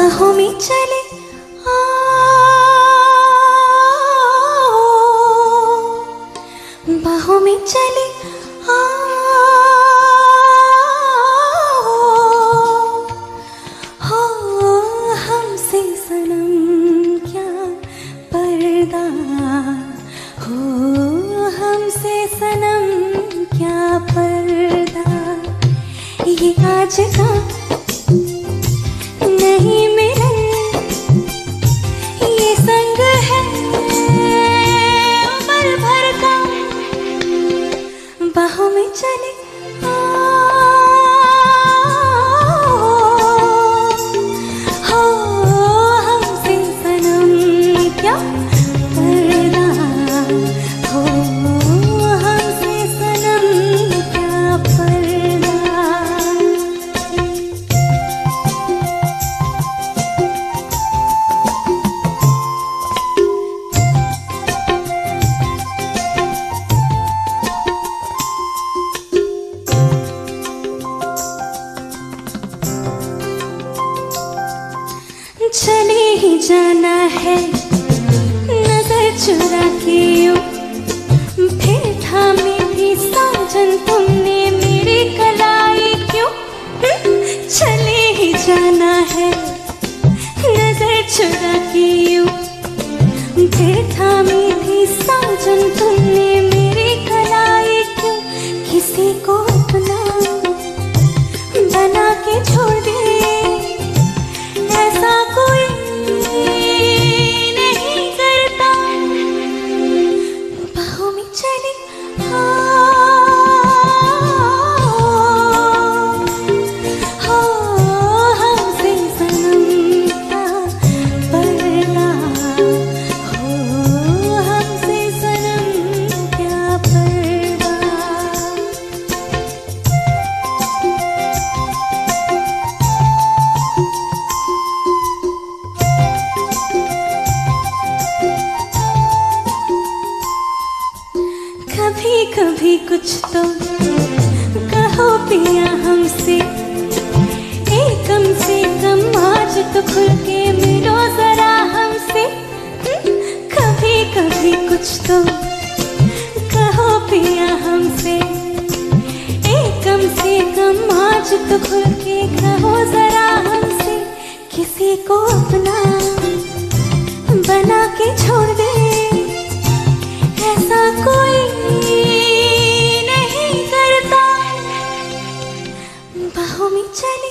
बाहों में चले बाहों में चले हो हमसे सनम क्या पर्दा हो हमसे सनम क्या पर्दा ये आज का नहीं मिलन ये संग है उम्र भर का बाहों में चले हो हमसे सनम क्या पर्दा हो हमसे सनम क्या पर्दा। चले ही जाना है नजर चुरा के यूं फिर थामी थी साजन तुमने मेरी कलाई क्यों। चले ही जाना है नजर चुरा के यूं फिर थामी थी साजन तुमने मेरी कलाई क्यों। किसी को अपना बना के छोड़ दे ऐसा कोई नहीं करता। बाहों में चले हो हमसे सनम क्या पर्दा हो हमसे सनम क्या पर्दा। कभी कभी कुछ तो कहो पिया हमसे कम से कम आज तो खुल के मिलो जरा हमसे। कभी कभी कुछ तो कहो पिया हमसे कम से कम आज तो खुल के कहो जरा हमसे। किसी को अपना बना के छोड़ दे ऐसा कोई नहीं करता। बाहों में चले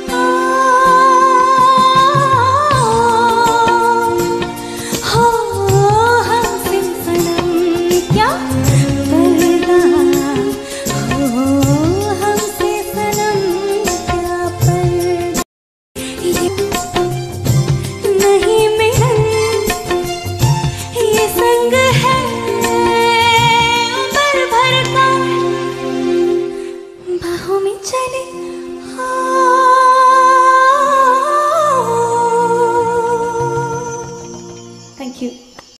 हो हमसे सनम क्या पर्दा हो हमसे सनम क्या पर्दा। ये नहीं मिलन ये संग है उम्र भर का बाहों में चले